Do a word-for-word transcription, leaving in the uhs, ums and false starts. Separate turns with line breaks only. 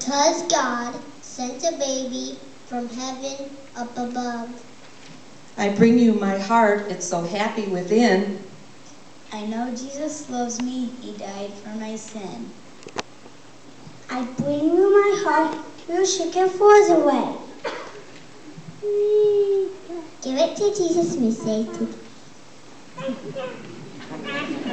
because God sent a baby from heaven up above.
I bring you my heart, it's so happy within.
I know Jesus loves me, he died for my sin.
I bring you my heart, your shaken falls away.
Give it to Jesus, Miss Sadie.